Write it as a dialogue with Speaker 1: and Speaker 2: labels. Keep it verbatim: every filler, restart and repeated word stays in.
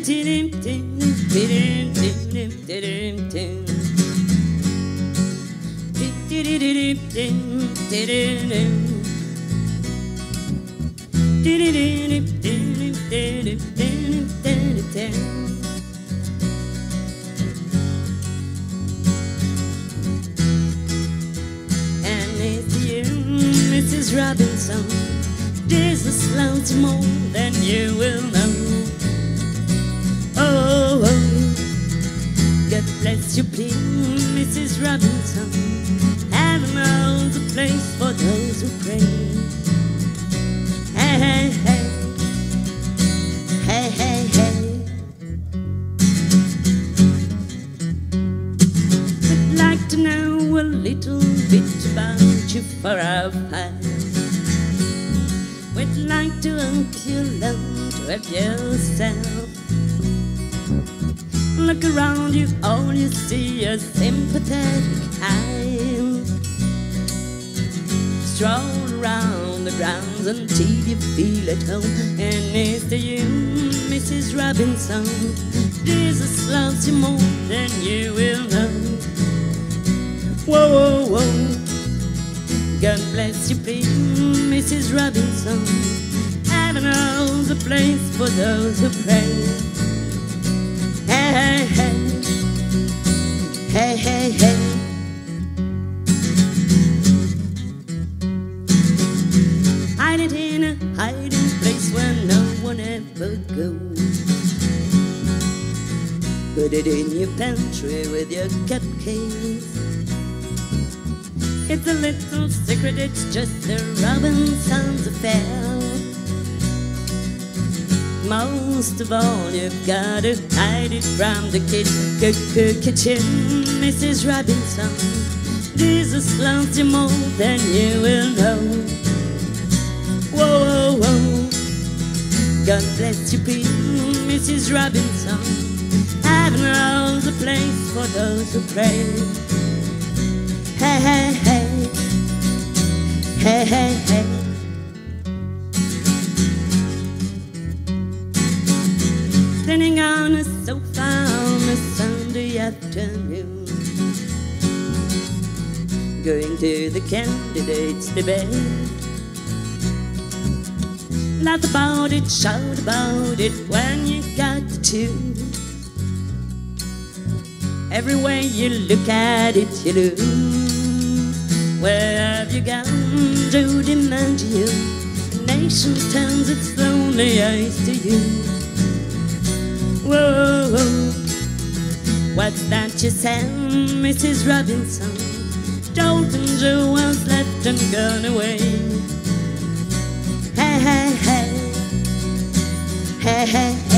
Speaker 1: it's you, Missus Robinson, Jesus loves you more than you will know. Oh, oh, God bless you, please, Missus Robinson. Heaven holds a place for those who pray. Hey, hey, hey, hey, hey, hey. I'd like to know a little bit about you for our past. We'd like to help you learn to help yourself. Look around you, all you see are sympathetic eyes. Stroll around the grounds until you feel at home. And it's to you, Missus Robinson, Jesus loves you more than you will know. Whoa, whoa, whoa. God bless you, please, Missus Robinson. Heaven holds a place for those who pray. Hey, hey, hey, hey, hey, hey. Hide it in a hiding place where no one ever goes. Put it in your pantry with your cupcakes. It's a little secret, it's just a Robinson's affair. Most of all, you've got to hide it from the kid kitchen, Missus Robinson. Jesus loves you more than you will know. Whoa, whoa, whoa. God bless you, please, Missus Robinson. Heaven holds a place for those who pray. Hey, hey, hey, hey, hey, hey. Standing on a sofa on a Sunday afternoon, going to the candidates' debate. Laugh about it, shout about it when you got to choose. Every way you look at it, you lose. Where have you gone to demand you? The nation turns its lonely eyes to you. Whoa, whoa, what's that you said, Missus Robinson? Dalton Joe was left and gone away. Hey, hey, hey, hey, hey, hey.